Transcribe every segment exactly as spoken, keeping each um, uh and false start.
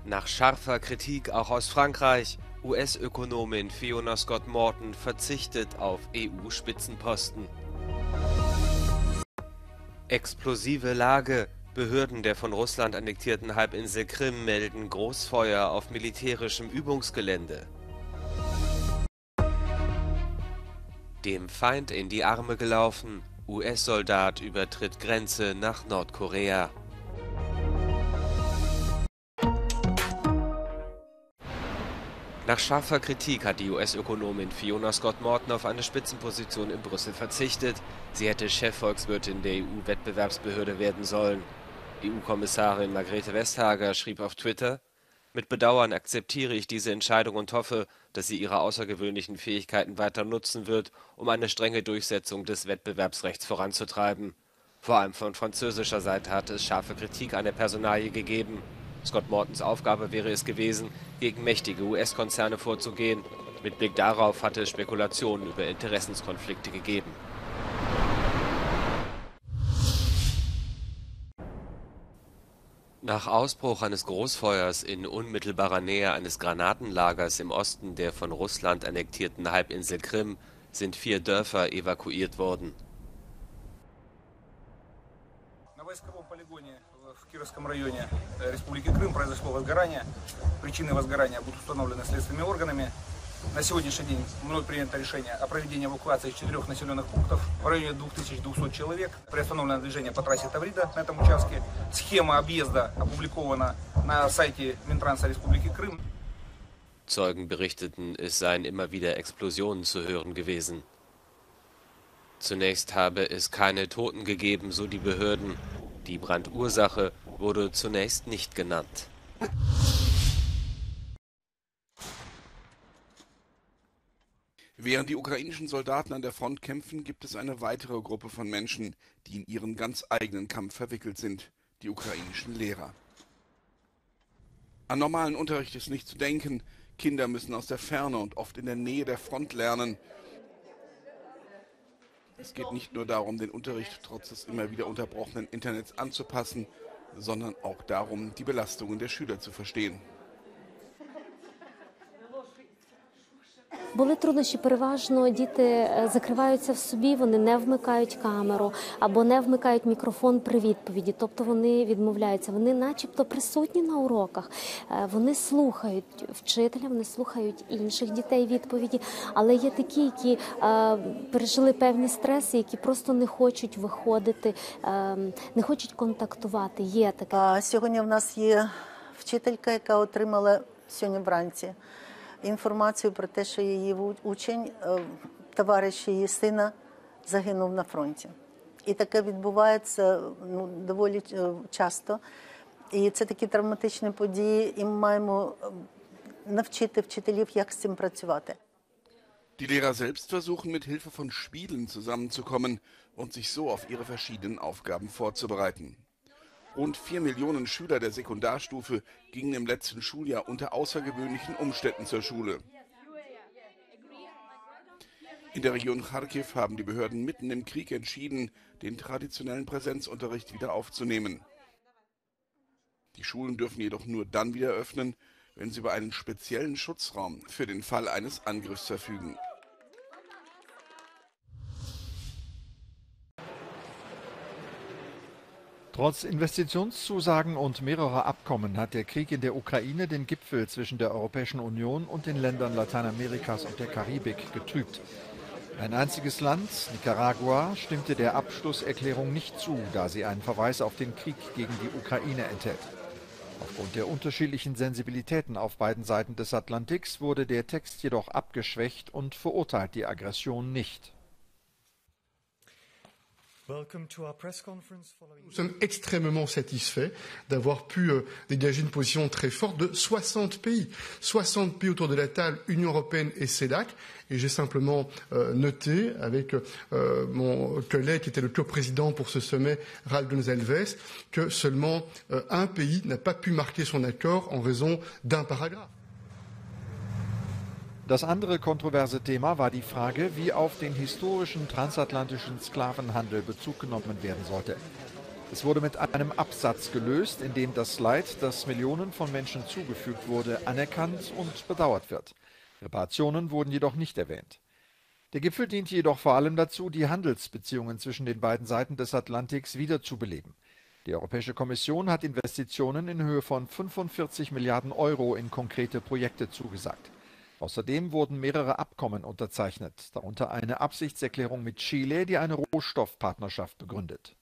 Nach scharfer Kritik auch aus Frankreich, U S-Ökonomin Fiona Scott Morton verzichtet auf E U-Spitzenposten. Explosive Lage. Behörden der von Russland annektierten Halbinsel Krim melden Großfeuer auf militärischem Übungsgelände. Dem Feind in die Arme gelaufen. U S-Soldat übertritt Grenze nach Nordkorea. Nach scharfer Kritik hat die U S-Ökonomin Fiona Scott Morton auf eine Spitzenposition in Brüssel verzichtet. Sie hätte Chefvolkswirtin der E U-Wettbewerbsbehörde werden sollen. E U-Kommissarin Margrethe Vestager schrieb auf Twitter: Mit Bedauern akzeptiere ich diese Entscheidung und hoffe, dass sie ihre außergewöhnlichen Fähigkeiten weiter nutzen wird, um eine strenge Durchsetzung des Wettbewerbsrechts voranzutreiben. Vor allem von französischer Seite hatte es scharfe Kritik an der Personalie gegeben. Scott Mortons Aufgabe wäre es gewesen, gegen mächtige U S-Konzerne vorzugehen. Mit Blick darauf hatte es Spekulationen über Interessenskonflikte gegeben. Nach Ausbruch eines Großfeuers in unmittelbarer Nähe eines Granatenlagers im Osten der von Russland annektierten Halbinsel Krim sind vier Dörfer evakuiert worden. В Кировском районе Республики Крым произошло возгорание. Причины возгорания будут установлены следственными органами. На сегодняшний день мной принято решение о проведении эвакуации из четырех населенных пунктов в районе двух тысяч двухсот человек. Приостановлено движение по трассе Таврида на этом участке. Схема объезда опубликована на сайте Минтранса Республики Крым. Zeugen berichteten, es seien immer wieder Explosionen zu hören gewesen. Zunächst habe es keine Toten gegeben, so die Behörden. Die Brandursache wurde zunächst nicht genannt. Während die ukrainischen Soldaten an der Front kämpfen, gibt es eine weitere Gruppe von Menschen, die in ihren ganz eigenen Kampf verwickelt sind: die ukrainischen Lehrer. An normalen Unterricht ist nicht zu denken. Kinder müssen aus der Ferne und oft in der Nähe der Front lernen. Es geht nicht nur darum, den Unterricht trotz des immer wieder unterbrochenen Internets anzupassen, sondern auch darum, die Belastungen der Schüler zu verstehen. Були труднощі, переважно діти закриваються в собі, вони не вмикають камеру або не вмикають мікрофон при відповіді, тобто вони відмовляються. Вони начебто присутні на уроках, вони слухають вчителя, вони слухають інших дітей відповіді, але є такі, які пережили певні стреси, які просто не хочуть виходити, не хочуть контактувати. Є таке. Сьогодні в нас є вчителька, яка отримала сьогодні вранці інформацію про те, що її учень, товариш її сина, загинув на фронті. І таке відбувається ну, доволі часто. І це такі травматичні події, і ми маємо навчити вчителів, як з цим працювати. Die Lehrer selbst versuchen mit Hilfe von Spielen zusammenzukommen und sich so auf ihre verschiedenen Aufgaben vorzubereiten. Rund vier Millionen Schüler der Sekundarstufe gingen im letzten Schuljahr unter außergewöhnlichen Umständen zur Schule. In der Region Charkiw haben die Behörden mitten im Krieg entschieden, den traditionellen Präsenzunterricht wieder aufzunehmen. Die Schulen dürfen jedoch nur dann wieder öffnen, wenn sie über einen speziellen Schutzraum für den Fall eines Angriffs verfügen. Trotz Investitionszusagen und mehrerer Abkommen hat der Krieg in der Ukraine den Gipfel zwischen der Europäischen Union und den Ländern Lateinamerikas und der Karibik getrübt. Ein einziges Land, Nicaragua, stimmte der Abschlusserklärung nicht zu, da sie einen Verweis auf den Krieg gegen die Ukraine enthält. Aufgrund der unterschiedlichen Sensibilitäten auf beiden Seiten des Atlantiks wurde der Text jedoch abgeschwächt und verurteilt die Aggression nicht. Nous sommes extrêmement satisfaits d'avoir pu euh, dégager une position très forte de soixante pays. soixante pays autour de la table, Union européenne et CELAC. Et j'ai simplement euh, noté avec euh, mon collègue qui était le co-président pour ce sommet, Ralph Gonzalez, que seulement euh, un pays n'a pas pu marquer son accord en raison d'un paragraphe. Das andere kontroverse Thema war die Frage, wie auf den historischen transatlantischen Sklavenhandel Bezug genommen werden sollte. Es wurde mit einem Absatz gelöst, in dem das Leid, das Millionen von Menschen zugefügt wurde, anerkannt und bedauert wird. Reparationen wurden jedoch nicht erwähnt. Der Gipfel diente jedoch vor allem dazu, die Handelsbeziehungen zwischen den beiden Seiten des Atlantiks wiederzubeleben. Die Europäische Kommission hat Investitionen in Höhe von fünfundvierzig Milliarden Euro in konkrete Projekte zugesagt. Außerdem wurden mehrere Abkommen unterzeichnet, darunter eine Absichtserklärung mit Chile, die eine Rohstoffpartnerschaft begründet.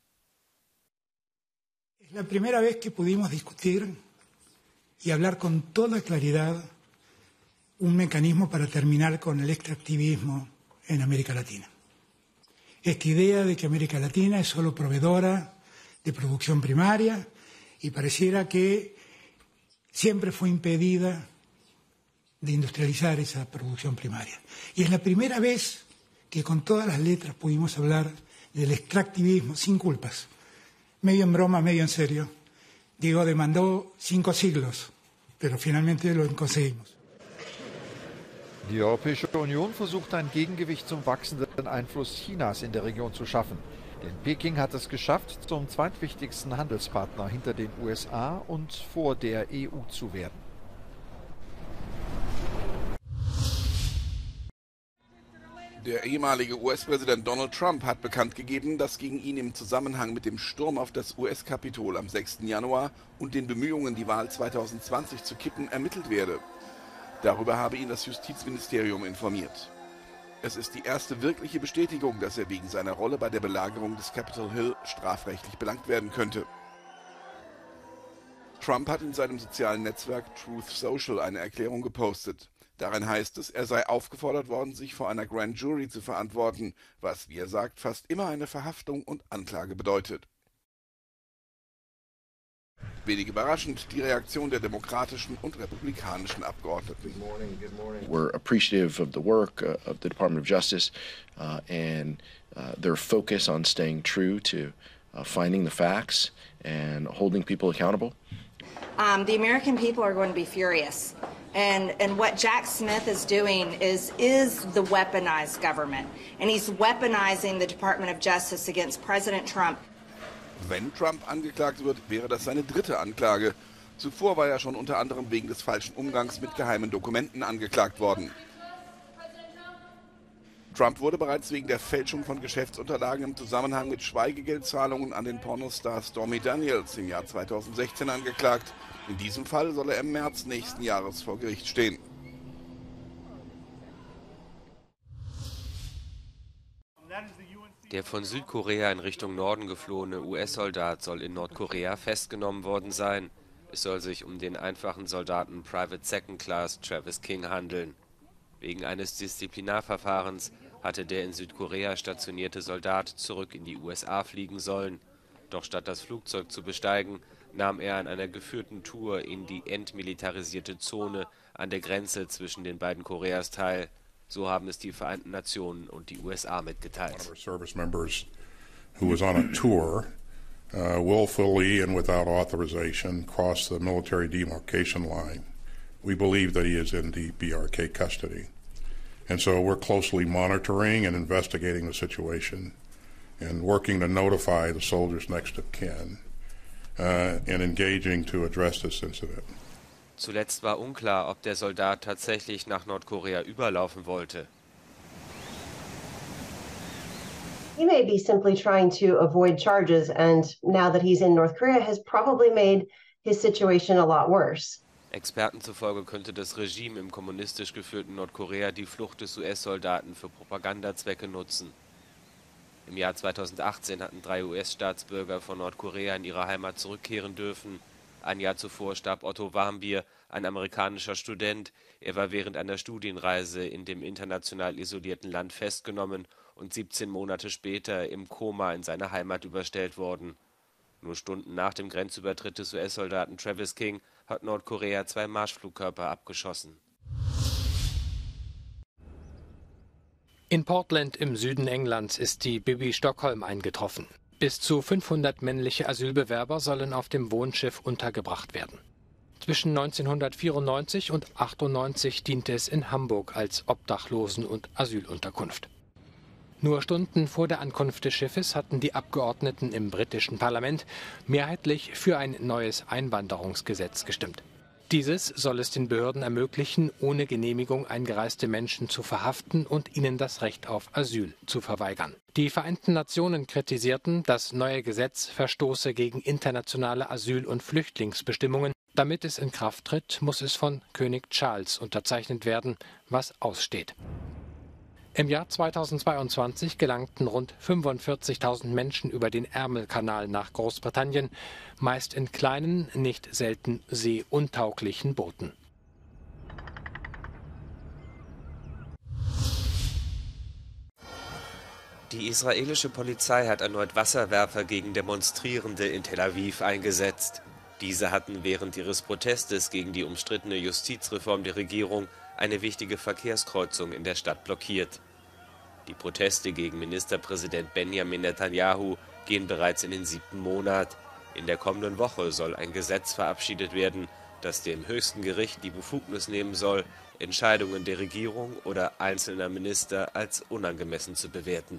Es la primera vez que pudimos discutir y hablar con toda claridad un mecanismo para terminar con el extractivismo en América Latina. Esta idea de que América Latina es solo proveedora de producción primaria y pareciera que siempre fue impedida de industrializar esa producción primaria. Y es la primera vez que con todas las letras pudimos hablar del extractivismo sin culpas. Medio en broma, medio en serio. Diego demandó cinco siglos, pero finalmente lo conseguimos. Die Europäische Union versucht ein Gegengewicht zum wachsenden Einfluss Chinas in der Region zu schaffen. Denn Peking hat es geschafft, zum zweitwichtigsten Handelspartner hinter den U S A und vor der E U zu werden. Der ehemalige U S-Präsident Donald Trump hat bekannt gegeben, dass gegen ihn im Zusammenhang mit dem Sturm auf das U S-Kapitol am sechsten Januar und den Bemühungen, die Wahl zweitausendzwanzig zu kippen, ermittelt werde. Darüber habe ihn das Justizministerium informiert. Es ist die erste wirkliche Bestätigung, dass er wegen seiner Rolle bei der Belagerung des Capitol Hill strafrechtlich belangt werden könnte. Trump hat in seinem sozialen Netzwerk Truth Social eine Erklärung gepostet. Darin heißt es, er sei aufgefordert worden, sich vor einer Grand Jury zu verantworten, was, wie er sagt, fast immer eine Verhaftung und Anklage bedeutet. Wenig überraschend die Reaktion der demokratischen und republikanischen Abgeordneten. We're appreciative of the work uh, of the Department of Justice uh, and uh, their focus on staying true to uh, finding the facts and holding people accountable. Um, the American people are going to be furious. And, and what Jack Smith is doing is, is the weaponized government. And he's weaponizing the Department of Justice against President Trump. Wenn Trump angeklagt wird, wäre das seine dritte Anklage. Zuvor war er schon unter anderem wegen des falschen Umgangs mit geheimen Dokumenten angeklagt worden. Trump wurde bereits wegen der Fälschung von Geschäftsunterlagen im Zusammenhang mit Schweigegeldzahlungen an den Pornostar Stormy Daniels im Jahr zweitausendsechzehn angeklagt. In diesem Fall soll er im März nächsten Jahres vor Gericht stehen. Der von Südkorea in Richtung Norden geflohene U S-Soldat soll in Nordkorea festgenommen worden sein. Es soll sich um den einfachen Soldaten Private Second Class Travis King handeln. Wegen eines Disziplinarverfahrens hatte der in Südkorea stationierte Soldat zurück in die U S A fliegen sollen. Doch statt das Flugzeug zu besteigen, nahm er an einer geführten Tour in die entmilitarisierte Zone an der Grenze zwischen den beiden Koreas teil. So haben es die Vereinten Nationen und die U S A mitgeteilt. One of our service members who was on a tour uh, willfully and without authorization crossed the military demarcation line. We believe that he is in the B R K custody. And so we're closely monitoring and investigating the situation and working to notify the soldiers next of kin uh, and engaging to address this incident. Zuletzt war unklar, ob der Soldat tatsächlich nach Nordkorea überlaufen wollte. He may be simply trying to avoid charges, and now that he's in North Korea has probably made his situation a lot worse. Experten zufolge könnte das Regime im kommunistisch geführten Nordkorea die Flucht des U S-Soldaten für Propagandazwecke nutzen. Im Jahr zweitausendachtzehn hatten drei U S-Staatsbürger von Nordkorea in ihre Heimat zurückkehren dürfen. Ein Jahr zuvor starb Otto Warmbier, ein amerikanischer Student. Er war während einer Studienreise in dem international isolierten Land festgenommen und siebzehn Monate später im Koma in seine Heimat überstellt worden. Nur Stunden nach dem Grenzübertritt des U S-Soldaten Travis King hat Nordkorea zwei Marschflugkörper abgeschossen. In Portland im Süden Englands ist die Bibi Stockholm eingetroffen. Bis zu fünfhundert männliche Asylbewerber sollen auf dem Wohnschiff untergebracht werden. Zwischen neunzehnhundertvierundneunzig und achtundneunzig diente es in Hamburg als Obdachlosen- und Asylunterkunft. Nur Stunden vor der Ankunft des Schiffes hatten die Abgeordneten im britischen Parlament mehrheitlich für ein neues Einwanderungsgesetz gestimmt. Dieses soll es den Behörden ermöglichen, ohne Genehmigung eingereiste Menschen zu verhaften und ihnen das Recht auf Asyl zu verweigern. Die Vereinten Nationen kritisierten, das neue Gesetz verstoße gegen internationale Asyl- und Flüchtlingsbestimmungen. Damit es in Kraft tritt, muss es von König Charles unterzeichnet werden, was aussteht. Im Jahr zweitausendzweiundzwanzig gelangten rund fünfundvierzigtausend Menschen über den Ärmelkanal nach Großbritannien, meist in kleinen, nicht selten seeuntauglichen Booten. Die israelische Polizei hat erneut Wasserwerfer gegen Demonstrierende in Tel Aviv eingesetzt. Diese hatten während ihres Protestes gegen die umstrittene Justizreform der Regierung eine wichtige Verkehrskreuzung in der Stadt blockiert. Die Proteste gegen Ministerpräsident Benjamin Netanyahu gehen bereits in den siebten Monat. In der kommenden Woche soll ein Gesetz verabschiedet werden, das dem höchsten Gericht die Befugnis nehmen soll, Entscheidungen der Regierung oder einzelner Minister als unangemessen zu bewerten.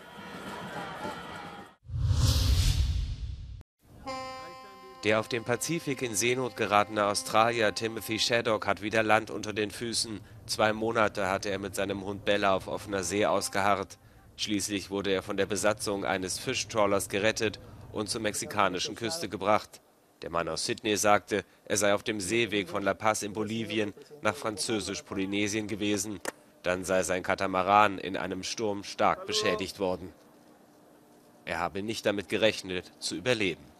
Der auf dem Pazifik in Seenot geratene Australier Timothy Shaddock hat wieder Land unter den Füßen. Zwei Monate hatte er mit seinem Hund Bella auf offener See ausgeharrt. Schließlich wurde er von der Besatzung eines Fischtrawlers gerettet und zur mexikanischen Küste gebracht. Der Mann aus Sydney sagte, er sei auf dem Seeweg von La Paz in Bolivien nach Französisch-Polynesien gewesen. Dann sei sein Katamaran in einem Sturm stark beschädigt worden. Er habe nicht damit gerechnet, zu überleben.